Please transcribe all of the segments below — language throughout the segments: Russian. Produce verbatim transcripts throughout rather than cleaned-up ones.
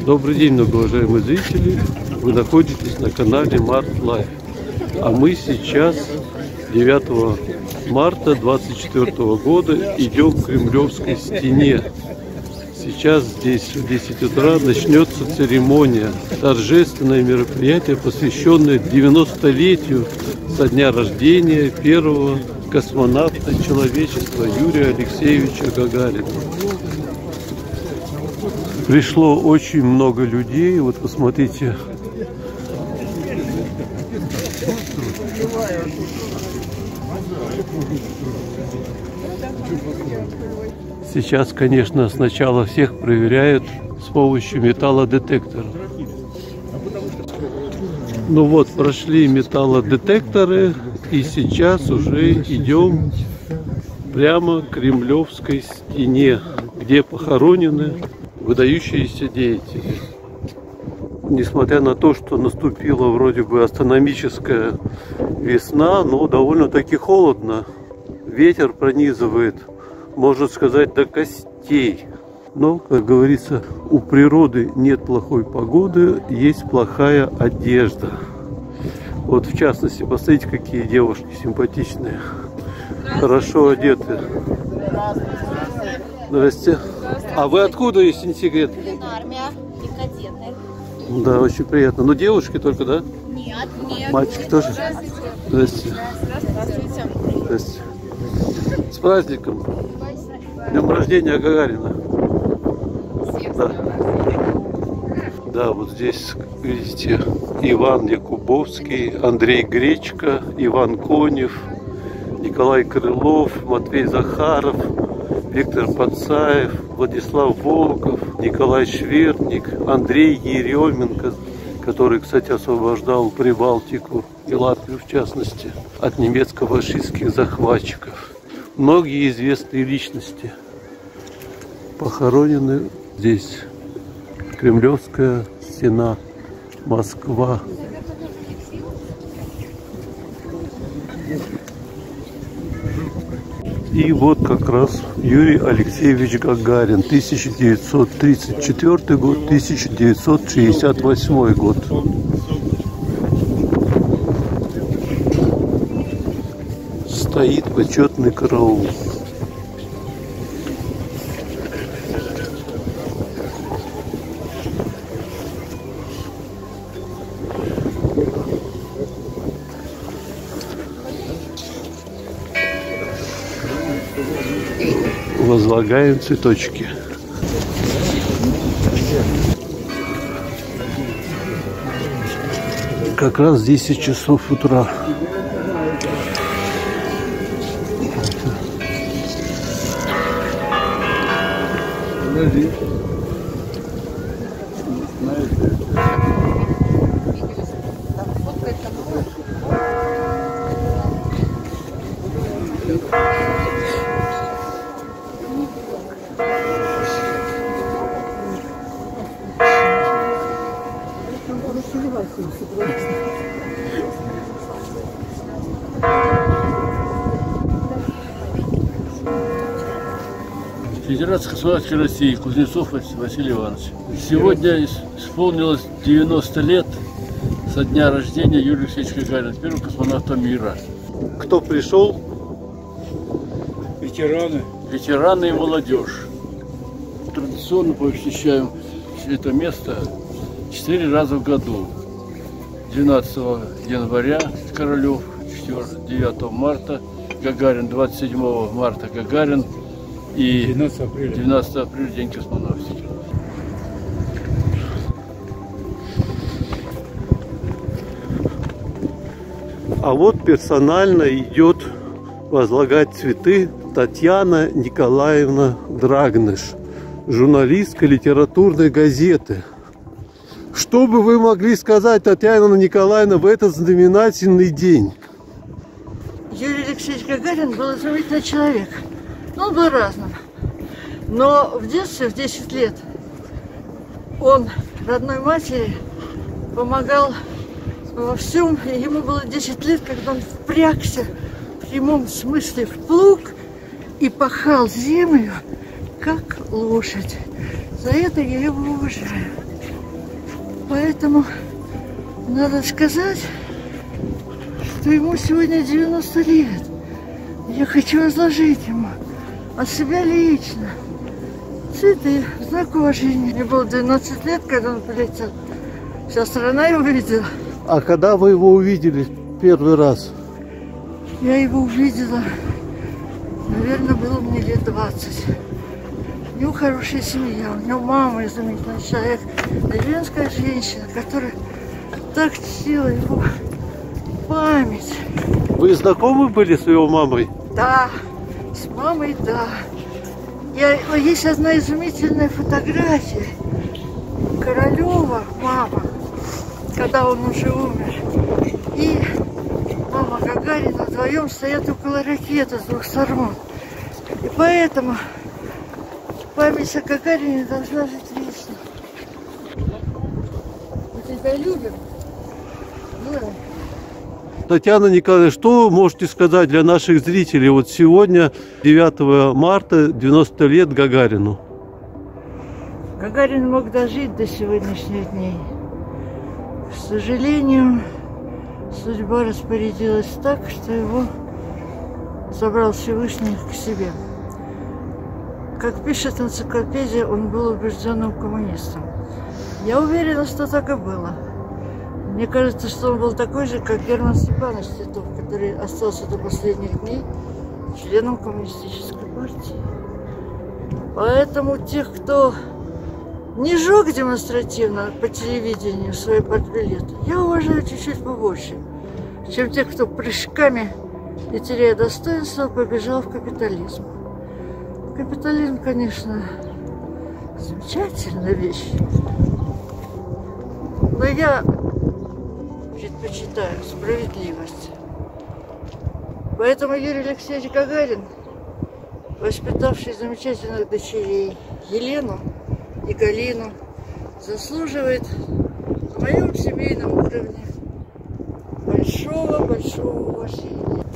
Добрый день, многоуважаемые зрители! Вы находитесь на канале Март Лайф. А мы сейчас, девятого марта две тысячи двадцать четвёртого года, идем к Кремлевской стене. Сейчас здесь в десять утра начнется церемония, торжественное мероприятие, посвященное девяностолетию со дня рождения первого космонавта человечества Юрия Алексеевича Гагарина. Пришло очень много людей. Вот посмотрите. Сейчас, конечно, сначала всех проверяют с помощью металлодетектора. Ну вот, прошли металлодетекторы, и сейчас уже идем прямо к Кремлевской стене, где похоронены выдающиеся деятели. Несмотря на то, что наступила вроде бы астрономическая весна, но довольно-таки холодно. Ветер пронизывает, можно сказать, до костей. Но, как говорится, у природы нет плохой погоды, есть плохая одежда. Вот в частности, посмотрите, какие девушки симпатичные, хорошо одеты. Здрасте. А вы откуда, если не секрет? Армия и кадеты. Да, очень приятно. Но девушки только, да? Нет, нет. Мальчики тоже? Здравствуйте. Здрасте. Здравствуйте. Здрасте. С праздником. Днем рождения Гагарина. Да. Да, вот здесь, видите, Иван Якубовский, Андрей Гречко, Иван Конев, Николай Крылов, Матвей Захаров, Виктор Пацаев, Владислав Волков, Николай Шверник, Андрей Еременко, который, кстати, освобождал Прибалтику и Латвию, в частности, от немецко-фашистских захватчиков. Многие известные личности похоронены здесь. Кремлевская стена, Москва. И вот как раз Юрий Алексеевич Гагарин, тысяча девятьсот тридцать четвёртый год, тысяча девятьсот шестьдесят восьмой год. Стоит почетный караул. Возлагаем цветочки. Как раз десять часов утра. Федерация космонавтики России, Кузнецов Василий Иванович. Сегодня исполнилось девяносто лет со дня рождения Юрия Алексеевича Гагарина, первого космонавта мира. Кто пришел? Ветераны. Ветераны и молодежь. Традиционно посещаем это место четыре раза в году. двенадцатого января Королев, девятого марта Гагарин, двадцать седьмого марта Гагарин и двенадцатого апреля День космонавтики. А вот персонально идет возлагать цветы Татьяна Николаевна Драгнеш, журналистка литературной газеты. Что бы вы могли сказать, Татьяна Николаевна, в этот знаменательный день? Юрий Алексеевич Гагарин был изумительный человек. Он был разным. Но в детстве, в десять лет, он родной матери помогал во всем. Ему было десять лет, когда он впрягся в прямом смысле в плуг и пахал землю, как лошадь. За это я его уважаю. поэтому надо сказать, что ему сегодня девяносто лет. Я хочу возложить ему от себя лично цветы в знак уважения. Мне было двенадцать лет, когда он полетел. Вся страна его видела. А когда вы его увидели первый раз? Я его увидела, наверное, было мне лет двадцать. У него хорошая семья, у него мама изумительный человек, деревенская женщина, которая так чтила его память. Вы знакомы были с его мамой? Да, с мамой, да. Я, есть одна изумительная фотография. Королева, мама, когда он уже умер. И мама Гагарина вдвоем стоят около ракеты с двух сторон. И поэтому память о Гагарине должна жить вечно. Мы тебя любим. Ну, Татьяна Николаевна, что можете сказать для наших зрителей? Вот сегодня, девятого марта, девяносто лет Гагарину. Гагарин мог дожить до сегодняшних дней. К сожалению, судьба распорядилась так, что его забрал Всевышний к себе. Как пишет энциклопедия, он был убежденным коммунистом. Я уверена, что так и было. Мне кажется, что он был такой же, как Герман Степанович Титов, который остался до последних дней членом коммунистической партии. Поэтому тех, кто не жег демонстративно по телевидению свои партбилеты, я уважаю чуть-чуть побольше, чем тех, кто прыжками и теряя достоинство, побежал в капитализм. Капитализм, конечно, замечательная вещь, но я предпочитаю справедливость. Поэтому Юрий Алексеевич Гагарин, воспитавший замечательных дочерей Елену и Галину, заслуживает на моем семейном уровне большого-большого уважения.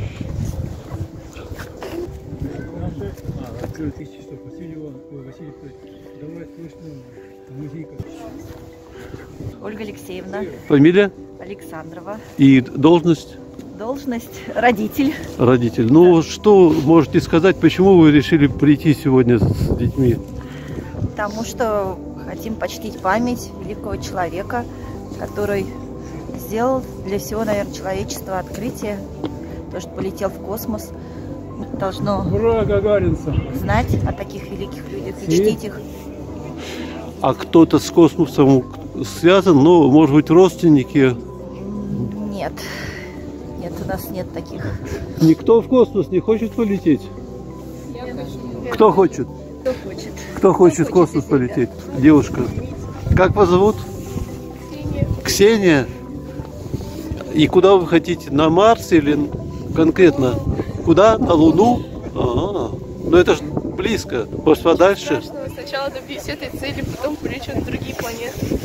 Ольга Алексеевна. Фамилия? Александрова. И должность? Должность родитель. Родитель. Ну, да. Что можете сказать, почему вы решили прийти сегодня с детьми? Потому что хотим почтить память великого человека, который сделал для всего, наверное, человечества открытие. То, что полетел в космос, должно Ура, гагаринца! Знать о таких великих людях и чтить их. А кто-то с космосом связан, ну, может быть, родственники? Нет. Нет, у нас нет таких. Никто в космос не хочет полететь? Кто хочет? Кто хочет? Кто хочет в космос полететь? Девушка. Как вас зовут? Ксения. Ксения? И куда вы хотите? На Марс или конкретно? Куда? На Луну? А-а-а. Ну это же близко. Может, подальше? Страшного. Сначала добьюсь этой цели, потом полечу на другие планеты.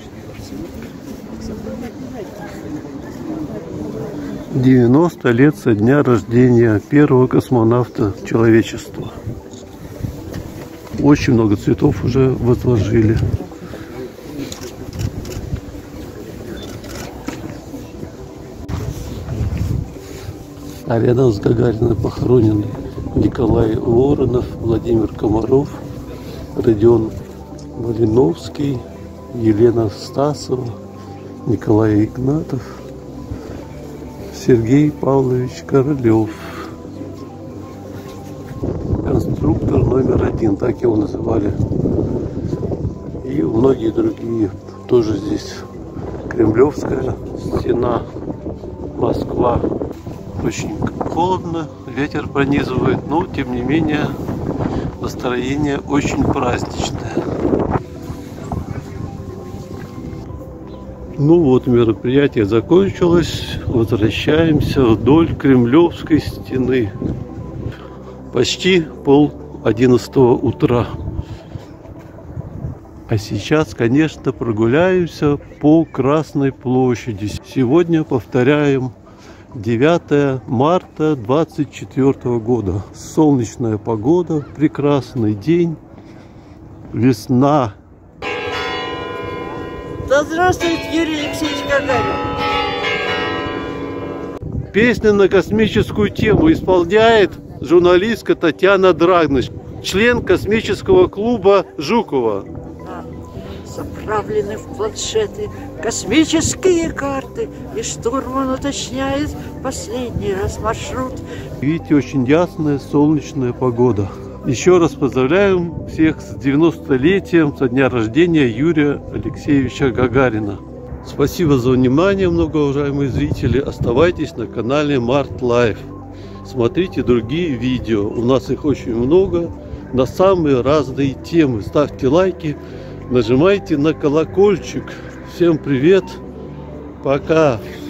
девяносто лет со дня рождения первого космонавта человечества. Очень много цветов уже возложили. А рядом с Гагариной похоронены Николай Воронов, Владимир Комаров, Родион Малиновский, Елена Стасова, Николай Игнатов, Сергей Павлович Королев. Конструктор номер один, так его называли. И многие другие. Тоже здесь Кремлевская стена, Москва. Очень холодно, ветер пронизывает, но тем не менее настроение очень праздничное. Ну вот, мероприятие закончилось. Возвращаемся вдоль Кремлевской стены. Почти пол одиннадцатого утра. А сейчас, конечно, прогуляемся по Красной площади. Сегодня повторяем девятое марта двадцать четвёртого года. Солнечная погода, прекрасный день, весна. Да здравствует Юрий Алексеевич Гагарин! Песню на космическую тему исполняет журналистка Татьяна Драгныч, член космического клуба Жукова. Заправлены в планшеты космические карты, и штурман уточняет последний раз маршрут. Видите, очень ясная солнечная погода. Еще раз поздравляем всех с девяностолетием со дня рождения Юрия Алексеевича Гагарина. Спасибо за внимание, многоуважаемые зрители. Оставайтесь на канале Март Лайф. Смотрите другие видео. У нас их очень много на самые разные темы. Ставьте лайки, нажимайте на колокольчик. Всем привет. Пока.